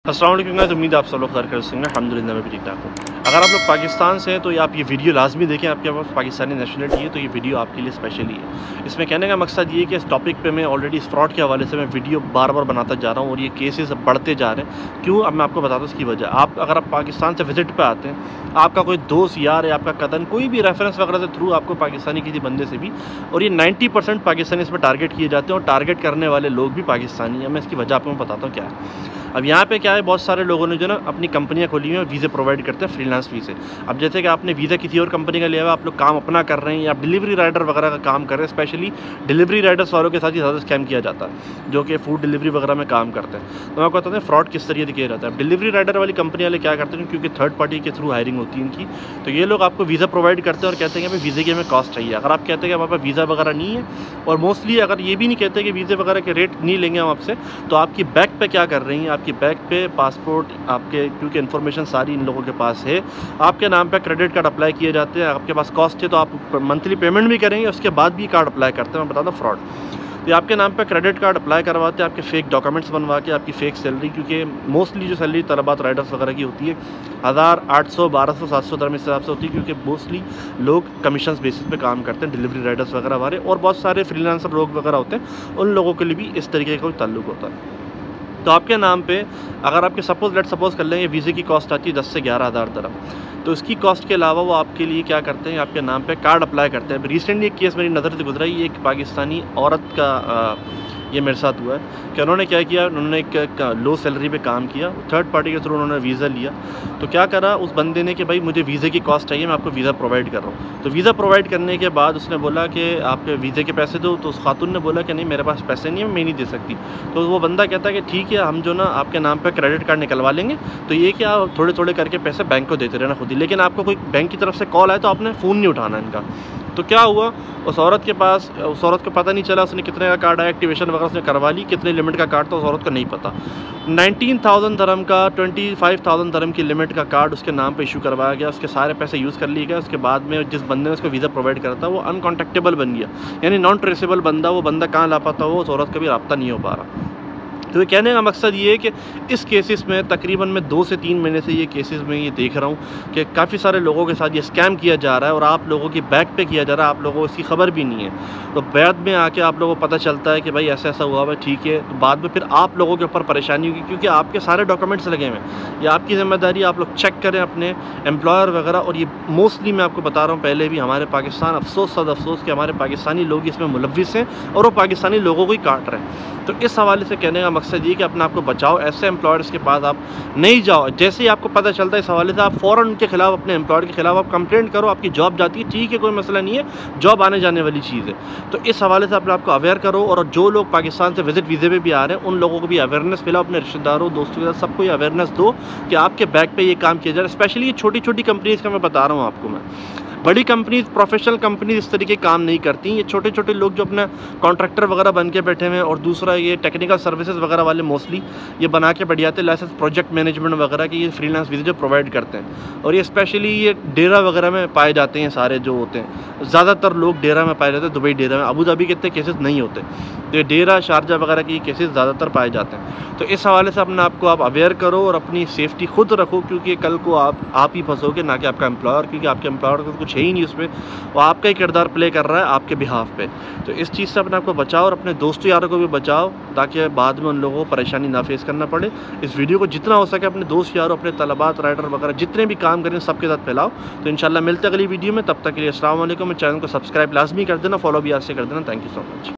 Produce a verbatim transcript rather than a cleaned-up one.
अस्सलाम वालेकुम गाइस, उम्मीद है आप सब लोग खैर कर होंगे। अल्हम्दुलिल्लाह मैं भी ठीक ठाक हूँ। अगर आप लोग पाकिस्तान से हैं तो ये आप ये वीडियो लाजमी देखें। आपके पास पाकिस्तानी नेशनलिटी है तो ये वीडियो आपके लिए स्पेशली है। इसमें कहने का मकसद ये है कि इस टॉपिक पे मैं ऑलरेडी इस फ्रॉड के हवाले से मैं वीडियो बार बार बनाता जा रहा हूँ और ये केसेस बढ़ते जा रहे हैं। क्यों, अब मैं आपको बताता हूँ इसकी वजह। आप अगर आप पाकिस्तान से विजिट पर आते हैं, आपका कोई दोस्त यार या आपका कदन कोई भी रेफरेंस वगैरह के थ्रू आपको पाकिस्तानी किसी बंदे से भी, और ये नाइन्टी परसेंट पाकिस्तानी इसमें टारगेट किए जाते हैं और टारगेट करने वाले लोग भी पाकिस्तानी हैं। मैं इसकी वजह आपको मैं बताता हूँ क्या है। अब यहाँ पे क्या है, बहुत सारे लोगों ने जो ना अपनी कंपनियाँ खोली हुई हैं, वीज़े प्रोवाइड करते हैं फ्रीलांस वीज़े। अब जैसे कि आपने वीज़ा किसी और कंपनी का लिया हुआ, आप लोग काम अपना कर रहे हैं या डिलीवरी राइडर वगैरह का काम कर रहे हैं। स्पेशली डिलीवरी राइडर्स वालों के साथ ही ज़्यादा स्कैम किया जाता है, जो कि फूड डिलीवरी वगैरह में काम करते हैं। तो मैं आपको बताता हूँ फ्रॉड किस तरीके से किया जाता है। डिलीवरी राइडर वाली कंपनी वाले क्या करते हैं, क्योंकि थर्ड पार्टी के थ्रू हायरिंग होती है इनकी, तो ये लोग आपको वीज़ा प्रोवाइड करते हैं और कहते हैं कि भाई वीज़े की हमें कॉस्ट चाहिए। अगर आप कहते हैं कि हमारे पास वीज़ा वगैरह नहीं है, और मोस्टली अगर ये भी नहीं कहते कि वीज़े वगैरह के रेट नहीं लेंगे हम आपसे, तो आपकी बैक पे क्या कर रही हैं, आपकी बैक पे पासपोर्ट आपके, क्योंकि इन्फॉर्मेशन सारी इन लोगों के पास है, आपके नाम पे क्रेडिट कार्ड अप्लाई किए जाते हैं। आपके पास कॉस्ट है तो आप मंथली पेमेंट भी करेंगे, उसके बाद भी कार्ड अप्लाई करते हैं। मैं बताता हूँ फ्रॉड। तो आपके नाम पे क्रेडिट कार्ड अप्लाई करवाते हैं, आपके फेक डॉक्यूमेंट्स बनवा के, आपकी फेक सैलरी, क्योंकि मोस्टली जो सैलरी तलबात राइडर्स वगैरह की होती है हज़ार आठ सौ बारह सौ सात सौ दरम इस हिसाब से होती है, क्योंकि मोस्टली लोग कमीशन बेसिस पे काम करते हैं, डिलीवरी राइडर्स वगैरह वाले, और बहुत सारे फ्रीलांसर लोग वगैरह होते हैं, उन लोगों के लिए भी इस तरीके का कोई ताल्लुक होता है। तो आपके नाम पे अगर आपके सपोज लेट सपोज कर लेंगे वीज़े की कॉस्ट आती है दस से ग्यारह हज़ार दरम, तो इसकी कॉस्ट के अलावा वो आपके लिए क्या करते हैं, आपके नाम पे कार्ड अप्लाई करते हैं। रिसेंटली एक केस मेरी नज़र से गुजरा, ये एक पाकिस्तानी औरत का आ, ये मेरे साथ हुआ है कि उन्होंने क्या किया, उन्होंने एक, एक लो सैलरी पे काम किया, थर्ड पार्टी के थ्रू उन्होंने वीज़ा लिया। तो क्या करा उस बंदे ने कि भाई मुझे वीज़े की कॉस्ट चाहिए, मैं आपको वीज़ा प्रोवाइड कर रहा हूँ। तो वीज़ा प्रोवाइड करने के बाद उसने बोला कि आपके वीज़े के पैसे दो, तो उस खातून ने बोला कि नहीं मेरे पास पैसे नहीं है, मैं नहीं दे सकती। तो वो बंदा कहता है कि ठीक है, हम जो ना आपके नाम पर क्रेडिट कार्ड निकलवा लेंगे, तो ये क्या थोड़े थोड़े करके पैसे बैंक को देते रहना खुद ही, लेकिन आपको कोई बैंक की तरफ से कॉल आए तो आपने फ़ोन नहीं उठाना इनका। तो क्या हुआ, उस औरत के पास, उस औरत को पता नहीं चला उसने कितने का कार्ड है, एक्टिवेशन वगैरह उसने करवा ली, कितने लिमिट का कार्ड था उस औरत को नहीं पता। नाइनटीन थाउजेंड धर्म का, ट्वेंटी फाइव थाउजेंड धर्म की लिमिट का कार्ड उसके नाम पे इशू करवाया गया, उसके सारे पैसे यूज़ कर लिए गए। उसके बाद में जिस बंदे ने उसको वीज़ा प्रोवाइड करा था वो अनकॉन्टेक्टेबल बन गया, यानी नॉन ट्रेसेबल बंदा, वो बंदा कहाँ लापता हो, उस औरत का भी रब्ता नहीं हो पा रहा। तो ये कहने का मकसद ये है कि इस केसेस में तकरीबन मैं दो से तीन महीने से ये केसेस में ये देख रहा हूँ कि काफ़ी सारे लोगों के साथ ये स्कैम किया जा रहा है, और आप लोगों की बैक पे किया जा रहा है, आप लोगों को इसकी खबर भी नहीं है। तो बाद में आके आप लोगों को पता चलता है कि भाई ऐसा ऐसा हुआ हुआ, ठीक है, तो बाद में फिर आप लोगों के ऊपर परेशानी होगी, क्योंकि आपके सारे डॉक्यूमेंट्स लगे हुए हैं। ये आपकी ज़िम्मेदारी, आप लोग चेक करें अपने एम्प्लॉयर वगैरह। और ये मोस्टली मैं आपको बता रहा हूँ, पहले भी हमारे पाकिस्तान, अफसोस सद अफसोस कि हमारे पाकिस्तानी लोग इसमें मुलव्विस हैं और वो पाकिस्तानी लोगों को ही काट रहे हैं। तो इस हवाले से कहने का मकसद ये कि अपने आप को बचाओ, ऐसे एम्प्लॉयर्स के पास आप नहीं जाओ। जैसे ही आपको पता चलता है इस हवाले से, आप फ़ौरन उनके खिलाफ, अपने एम्प्लॉयर के खिलाफ आप कंप्लेंट करो। आपकी जॉब जाती है, ठीक है, कोई मसला नहीं है, जॉब आने जाने वाली चीज़ है। तो इस हवाले से अपने आपको अवेयर करो, और जो लोग पाकिस्तान से विजिट वीज़े पे भी आ रहे हैं उन लोगों को भी अवेयरनेस फैलाओ, अपने रिश्तेदारों दोस्तों के साथ सबको ये अवेयरनेस दो कि आपके बैक पे ये काम किया जा रहा है। स्पेशली ये छोटी छोटी कंपनीज़ का मैं बता रहा हूँ आपको। मैं बड़ी कंपनीज, प्रोफेशनल कंपनीज इस तरीके काम नहीं करती। ये छोटे छोटे लोग जो अपना कॉन्ट्रैक्टर वगैरह बन के बैठे हुए हैं, और दूसरा ये टेक्निकल सर्विसेज वगैरह वाले मोस्टली ये बना के बैठ जाते हैं, लाइसेंस प्रोजेक्ट मैनेजमेंट वगैरह की ये फ्रीलांस वीज़े जो प्रोवाइड करते हैं। और ये स्पेशली ये डेरा वगैरह में पाए जाते हैं, सारे जो होते हैं ज़्यादातर लोग डेरा में पाए जाते हैं। दुबई डेरा में, अबू धाबी के इतने केसेस नहीं होते, तो ये डेरा शारजा वगैरह के केसेस ज़्यादातर पाए जाते हैं। तो इस हवाले से अपने आपको आप अवेयर करो और अपनी सेफ्टी खुद रखो, क्योंकि कल को आप आप ही फंसोगे, ना कि आपका एम्प्लॉयर, क्योंकि आपके एम्प्लॉयर को कुछ है ही नहीं उसमें, वो आपका ही किरदार प्ले कर रहा है आपके बिहाफ पे। तो इस चीज़ से अपने आपको बचाओ और अपने दोस्तों यारों को भी बचाओ, ताकि बाद में उन लोगों को परेशानी ना फेस करना पड़े। इस वीडियो को जितना हो सके अपने दोस्त यारों, अपने तलबात राइडर वगैरह जितने भी काम करें सबके साथ फैलाओ। तो इंशाल्लाह मिलते अगली वीडियो में, तब तक के लिए अस्सलाम वालेकुम। चैनल को सब्सक्राइब लाजमी कर देना, फॉलो भी आज से कर देना। Thank you so much.